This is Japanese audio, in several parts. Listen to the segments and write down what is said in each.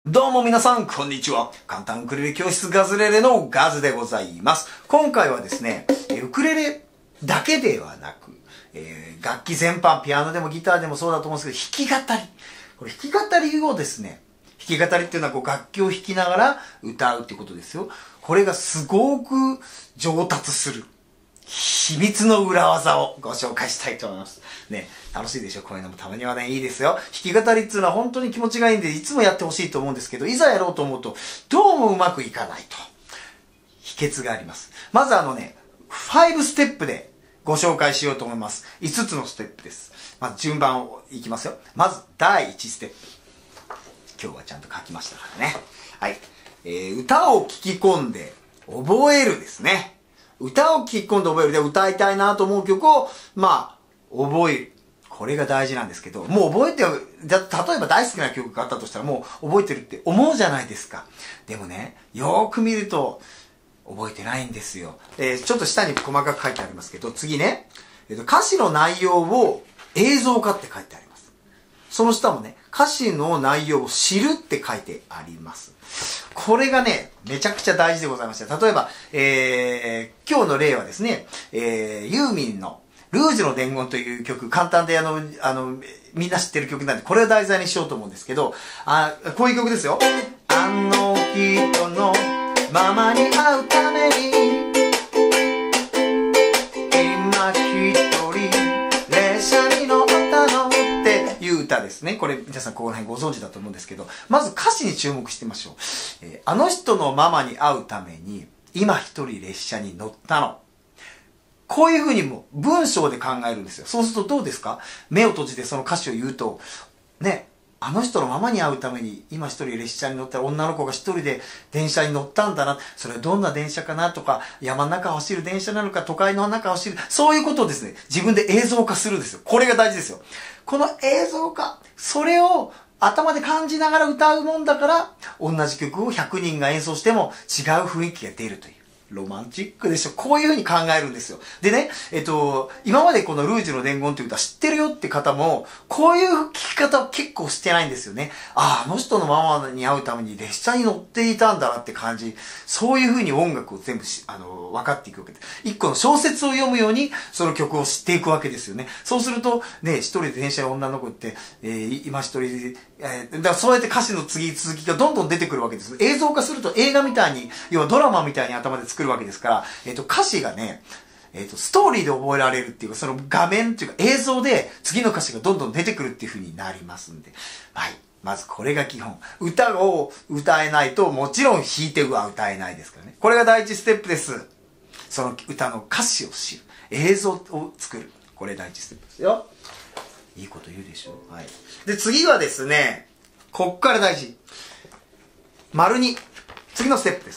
どうも皆さん、こんにちは。簡単ウクレレ教室ガズレレのガズでございます。今回はですね、ウクレレだけではなく、楽器全般、ピアノでもギターでもそうだと思うんですけど、弾き語り。これ弾き語りをですね、弾き語りっていうのは楽器を弾きながら歌うっていうことですよ。これがすごく上達する。秘密の裏技をご紹介したいと思います。ね、楽しいでしょ？こういうのもたまにはね、いいですよ。弾き語りっていうのは本当に気持ちがいいんで、いつもやってほしいと思うんですけど、いざやろうと思うと、どうもうまくいかないと。秘訣があります。まず5ステップでご紹介しようと思います。5つのステップです。まず順番をいきますよ。まず、第1ステップ。今日はちゃんと書きましたからね。はい。歌を聴き込んで覚えるですね。歌を聴き込んで覚えるで、歌いたいなと思う曲を、覚える。これが大事なんですけど、もう覚えて、例えば大好きな曲があったとしたらもう覚えてるって思うじゃないですか。でもね、よーく見ると覚えてないんですよ。ちょっと下に細かく書いてありますけど、次ね、歌詞の内容を映像化って書いてあります。その下もね、歌詞の内容を知るって書いてあります。これがね、めちゃくちゃ大事でございまして、例えば、今日の例はですね、ユーミンのルージュの伝言という曲、簡単でみんな知ってる曲なんで、これを題材にしようと思うんですけど、こういう曲ですよ。あの人のままに会うために、今一人列車に乗ったのっていう歌ですね。これ皆さんここら辺ご存知だと思うんですけど、まず歌詞に注目してみましょう。あの人のママに会うために、今一人列車に乗ったの。こういう風にも文章で考えるんですよ。そうするとどうですか？目を閉じてその歌詞を言うと、ね、あの人のママに会うために今一人列車に乗ったら女の子が一人で電車に乗ったんだな。それはどんな電車かなとか、山の中を走る電車なのか、都会の中を走る。そういうことをですね、自分で映像化するんですよ。これが大事ですよ。この映像化、それを頭で感じながら歌うもんだから、同じ曲を100人が演奏しても違う雰囲気が出るという。ロマンチックでしょ。こういう風に考えるんですよ。でね、今までこのルージュの伝言という歌知ってるよって方も、こういう聞き方を結構してないんですよね。あの人のママに会うために列車に乗っていたんだなって感じ。そういう風に音楽を全部分かっていくわけです。一個の小説を読むように、その曲を知っていくわけですよね。そうすると、ね、一人で電車に女の子って、今一人で、だからそうやって歌詞の続きがどんどん出てくるわけです。映像化すると映画みたいに、要はドラマみたいに頭で作るわけですから、歌詞がね、ストーリーで覚えられるっていうか、その画面っていうか映像で次の歌詞がどんどん出てくるっていう風になりますんで。はい。まずこれが基本。歌を歌えないと、もちろん弾いては歌えないですからね。これが第一ステップです。その歌の歌詞を知る。映像を作る。これ第一ステップですよ。いいこと言うでしょ。はい。で、次はですね、こっから大事。丸2。次のステップです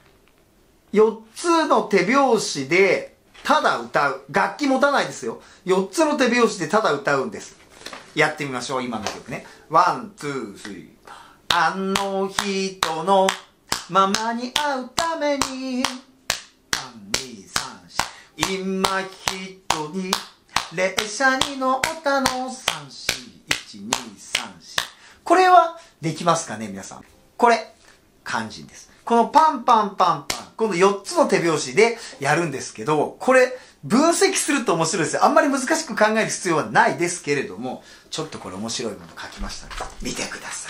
。4つの手拍子でただ歌う。楽器持たないですよ。4つの手拍子でただ歌うんです。やってみましょう。今の曲ね。ワン、ツー、スリー。あの人のママに会うために、1、2、3、4。今一人列車に乗ったの。3、4、1、2、3、4。これはできますかね、皆さん。これ、肝心です。このパンパンパンパン、この4つの手拍子でやるんですけど、これ、分析すると面白いですよ。あんまり難しく考える必要はないですけれども、ちょっとこれ面白いもの書きましたので、見てください。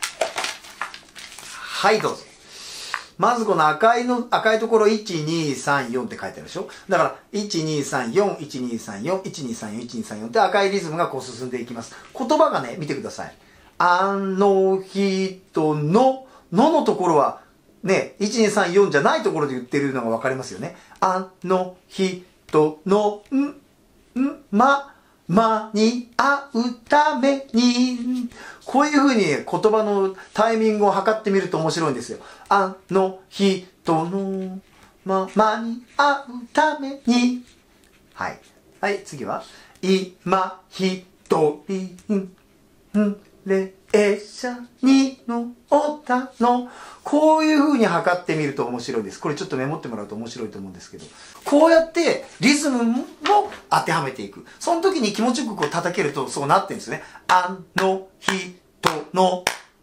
はい、どうぞ。まずこの赤いところ、1、2、3、4って書いてあるでしょ？だから、1、2、3、4、1、2、3、4、1、2、3、4、1、2、3、4って赤いリズムがこう進んでいきます。言葉がね、見てください。あの人のところは、ね、1、2、3、4じゃないところで言ってるのがわかりますよね。あの人の、まに会うために。こういう風に言葉のタイミングを測ってみると面白いんですよ。あの人のまに会うために。はい。はい、次は。今一人、列車に乗ったの。こういう風に測ってみると面白いです。これちょっとメモってもらうと面白いと思うんですけど。こうやってリズムも当てはめていく。その時に気持ちよくこう叩けるとそうなってるんですね。あの人の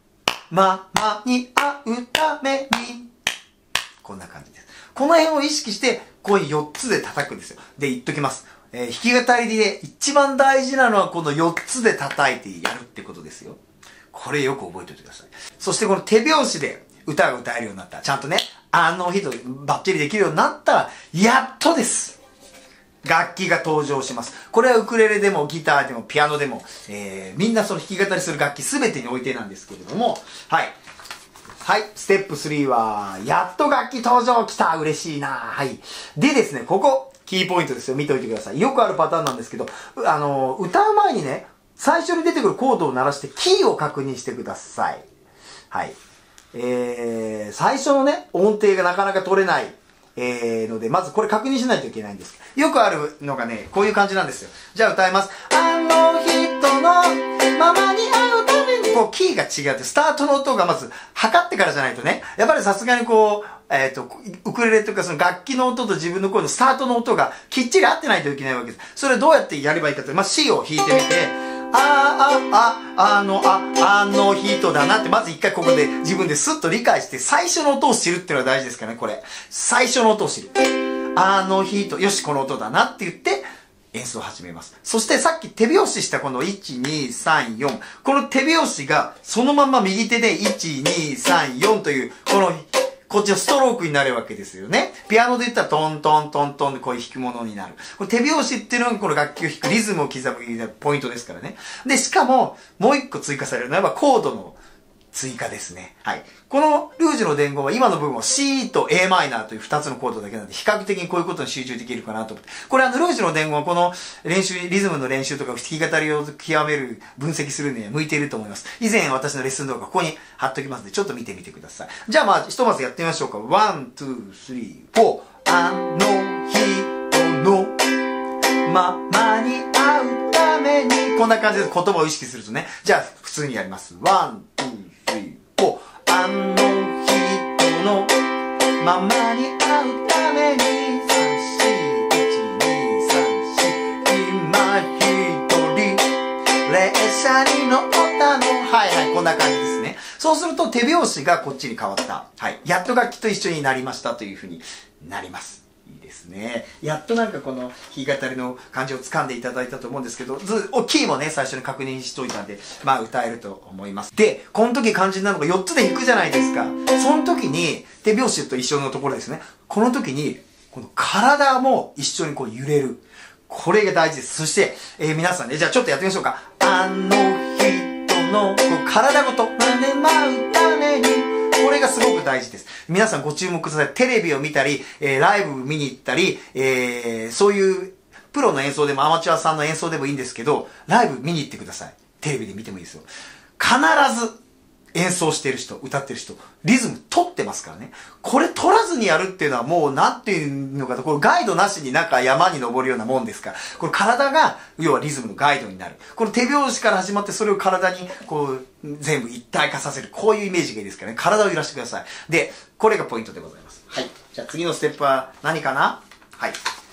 ママに会うために。こんな感じです。この辺を意識して、こういう4つで叩くんですよ。で、言っときます。弾き語りで一番大事なのはこの4つで叩いてやるってことですよ。これよく覚えておいてください。そしてこの手拍子で歌が歌えるようになった。ちゃんとね、あの日とバッチリできるようになったら、やっとです。楽器が登場します。これはウクレレでもギターでもピアノでも、みんなその弾き語りする楽器すべてにおいてなんですけれども、はい。はい。ステップ3は、やっと楽器登場来た嬉しいなはい。でですね、ここ、キーポイントですよ。見といてください。よくあるパターンなんですけど、歌う前にね、最初に出てくるコードを鳴らしてキーを確認してください。はい。最初のね、音程がなかなか取れない、ので、まずこれ確認しないといけないんです。よくあるのがね、こういう感じなんですよ。じゃあ歌います。あの人のママに会うために、こう、キーが違うって、スタートの音がまず、測ってからじゃないとね、やっぱりさすがにこう、ウクレレとかその楽器の音と自分の声のスタートの音がきっちり合ってないといけないわけです。それどうやってやればいいかというと、まあ、C を弾いてみて、あの人だなって、まず一回ここで自分でスッと理解して、最初の音を知るっていうのが大事ですからね、これ。最初の音を知る。あの人、よし、この音だなって言って、演奏を始めます。そしてさっき手拍子したこの1、2、3、4。この手拍子がそのまま右手で1、2、3、4という、こっちのストロークになるわけですよね。ピアノで言ったらトントントントンでこういう弾き物になる。これ手拍子っていうのがこの楽器を弾くリズムを刻むポイントですからね。で、しかももう一個追加されるのはコードの追加ですね。はい。このルージュの伝言は今の部分は C と a マイナーという2つのコードだけなので比較的にこういうことに集中できるかなと思って。これルージュの伝言はこの練習、リズムの練習とか弾き語りを極める、分析するには向いていると思います。以前私のレッスン動画ここに貼っときますのでちょっと見てみてください。じゃあまあひとまずやってみましょうか。1、2、3、4。あの人のママに会うために。こんな感じで言葉を意識するとね。じゃあ普通にやります。1、2、3、4。あの人のママに会うために。3、4、1、2、3、4。今一人列車に乗ったの。はいはい、こんな感じですね。そうすると手拍子がこっちに変わった。はい。やっと楽器と一緒になりましたというふうになります。いいですね。やっとなんかこの弾き語りの感じを掴んでいただいたと思うんですけど、キーもね、最初に確認しといたんで、まあ歌えると思います。で、この時肝心なのが4つで弾くじゃないですか。その時に、手拍子と一緒のところですね。この時に、この体も一緒にこう揺れる。これが大事です。そして、皆さんね、じゃあちょっとやってみましょうか。あの人のこう体ごと、まねまうために。これがすごく大事です。皆さんご注目ください。テレビを見たり、ライブ見に行ったり、そういうプロの演奏でもアマチュアさんの演奏でもいいんですけど、ライブ見に行ってください。テレビで見てもいいですよ。必ず演奏してる人、歌ってる人、リズム取ってますからね。これ取らずにやるっていうのはもうなんていうのかと、これガイドなしになんか山に登るようなもんですから、これ体が、要はリズムのガイドになる。この手拍子から始まってそれを体にこう、全部一体化させる。こういうイメージがいいですからね。体を揺らしてください。で、これがポイントでございます。はい。じゃあ次のステップは何かな？はい。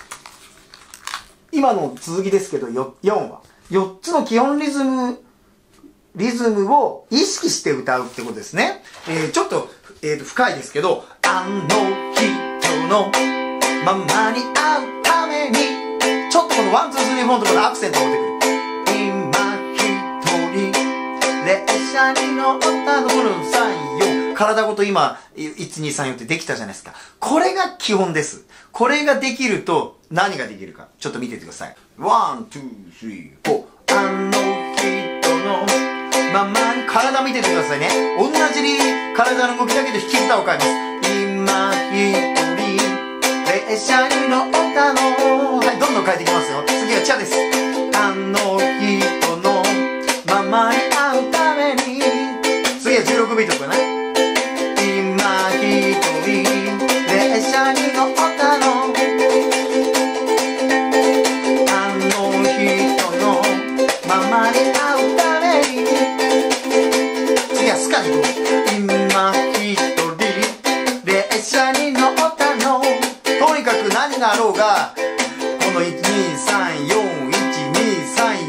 今の続きですけど、4は。4つの基本リズムを意識して歌うってことですね。ちょっと、深いですけど、あの人のママに会うために、ちょっとこの1、2、3、4のところでアクセントを持ってくる。今一人、列車に乗ったのこの3、4。体ごと今、1、2、3、4ってできたじゃないですか。これが基本です。これができると何ができるか。ちょっと見ててください。1、2、3、4。あの人のママに体見ててくださいね。同じに体の動きだけで弾き歌を変えます。今一人列車に乗ったの。はい、どんどん変えていきますよ。次はチャです。あの人のママに会うために。次は16ビートかな。今一人列車に乗ったの。あの人のママに会うために。次はスカに行こう。今一人列車に乗ったの。とにかく何があろうがこの1、2、3、4、1、2、3、4の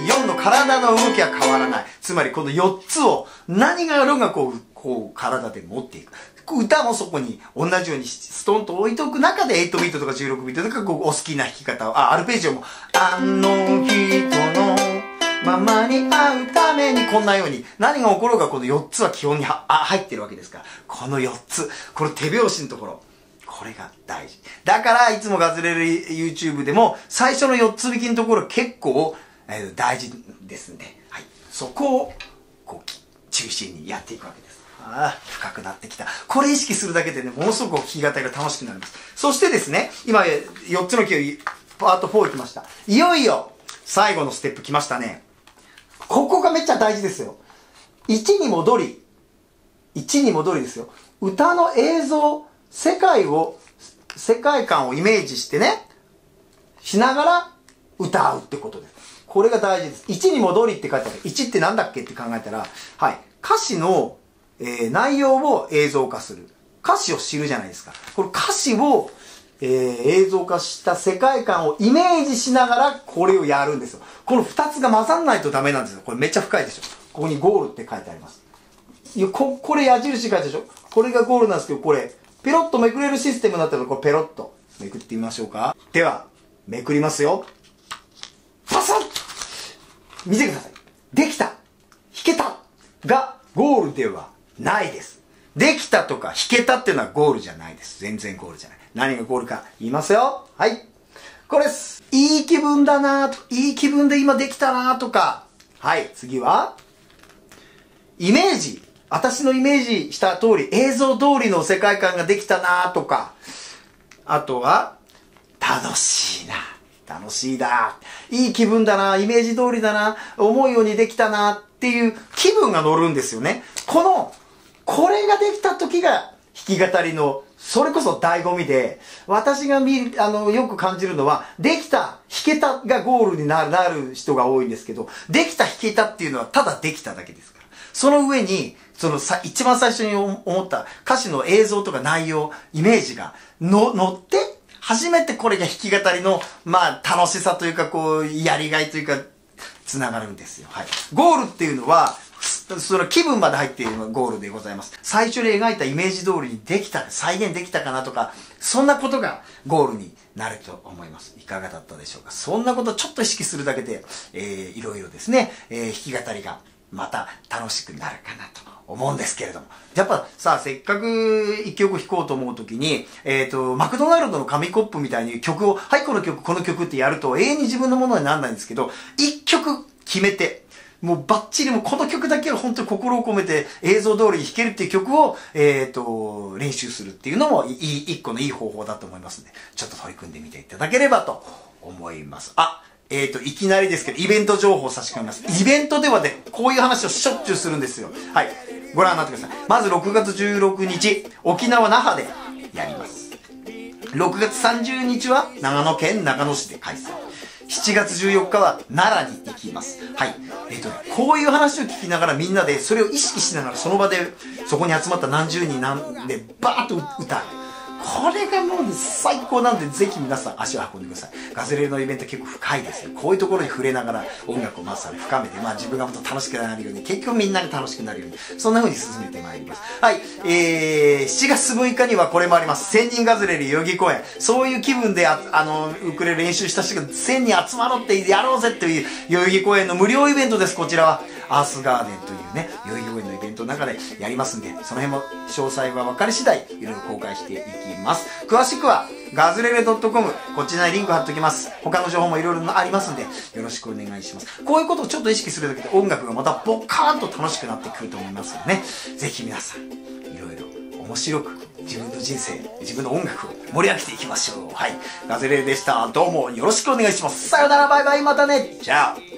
体の動きは変わらない。つまりこの4つを何があろうがこう体で持っていく。歌もそこに同じようにストンと置いておく中で8ビートとか16ビートとかお好きな弾き方を、アルペジオも、あの人のままに会うためにこんなように何が起ころうがこの4つは基本に入ってるわけですから、この4つ、この手拍子のところ、これが大事。だからいつもガズレレ YouTube でも最初の4つ引きのところ結構大事ですんで、はい、そこをこう中心にやっていくわけです。深くなってきた。これ意識するだけでね、ものすごく弾き語りが楽しくなります。そしてですね、今4つのキーパート4来ました。いよいよ最後のステップ来ましたね。ここがめっちゃ大事ですよ。1に戻りですよ。歌の映像、世界観をイメージしてね、しながら歌うってことです。これが大事です。1に戻りって書いてある。1ってなんだっけって考えたら、はい、歌詞の内容を映像化する。歌詞を知るじゃないですか。これ歌詞を、映像化した世界観をイメージしながらこれをやるんですよ。この2つが混ざんないとダメなんですよ。これめっちゃ深いでしょ。ここにゴールって書いてあります。これ矢印書いてあるでしょ。これがゴールなんですけど、これペロッとめくれるシステムになったら、これペロッとめくってみましょうか。ではめくりますよ。パサッ、見てください。できた、弾けたがゴールではないです。できたとか弾けたっていうのはゴールじゃないです。全然ゴールじゃない。何がゴールか言いますよ。はい。これです。いい気分だなと、いい気分で今できたなとか。はい。次は、イメージ。私のイメージした通り、映像通りの世界観ができたなとか。あとは、楽しいな。楽しいだ。いい気分だな。イメージ通りだな。思うようにできたなっていう気分が乗るんですよね。これができた時が弾き語りのそれこそ醍醐味で、私がよく感じるのは、できた、弾けたがゴールになる人が多いんですけど、できた、弾けたっていうのはただできただけですから。その上に、一番最初に思った歌詞の映像とか内容、イメージが乗って、初めてこれが弾き語りの、楽しさというか、やりがいというか、つながるんですよ。はい。ゴールっていうのは、その気分まで入っているのがゴールでございます。最初に描いたイメージ通りにできた、再現できたかなとか、そんなことがゴールになると思います。いかがだったでしょうか。そんなことをちょっと意識するだけで、いろいろですね、弾き語りがまた楽しくなるかなと思うんですけれども。やっぱさ、せっかく一曲弾こうと思うときに、マクドナルドの紙コップみたいに曲を、はい、この曲ってやると永遠に自分のものにならないんですけど、一曲決めて、もうバッチリもこの曲だけは本当に心を込めて映像通りに弾けるっていう曲を、練習するっていうのも一個のいい方法だと思いますので、ちょっと取り組んでみていただければと思います。いきなりですけど、イベント情報を差し込みます。イベントではね、こういう話をしょっちゅうするんですよ。はい。ご覧になってください。まず6月16日、沖縄那覇でやります。6月30日は長野県長野市で開催。7月14日は奈良に行きます。はい。こういう話を聞きながらみんなでそれを意識しながらその場でそこに集まった何十人でバーッと歌う。これがもう最高なんで、ぜひ皆さん足を運んでください。ガズレレのイベント結構深いですよ。こういうところに触れながら音楽をまず深めて、自分がもっと楽しくなるように、結局みんなに楽しくなるように、そんな風に進めてまいります。はい。7月6日にはこれもあります。1000人ガズレレ代々木公演。そういう気分でウクレレ練習した人が1000人集まろうってやろうぜっていう代々木公演の無料イベントです。こちらはアースガーデンというね、代々木公園のイベントの中でやりますんで、その辺も詳細は分かり次第いろいろ公開していきます。詳しくはガズレレ .com、 こちらにリンク貼っておきます。他の情報もいろいろありますんで、よろしくお願いします。こういうことをちょっと意識するだけで音楽がまたボカーンと楽しくなってくると思いますのでね、ぜひ皆さんいろいろ面白く自分の人生、自分の音楽を盛り上げていきましょう。はい。ガズレレでした。どうもよろしくお願いします。さよなら、バイバイ、またね。じゃあ。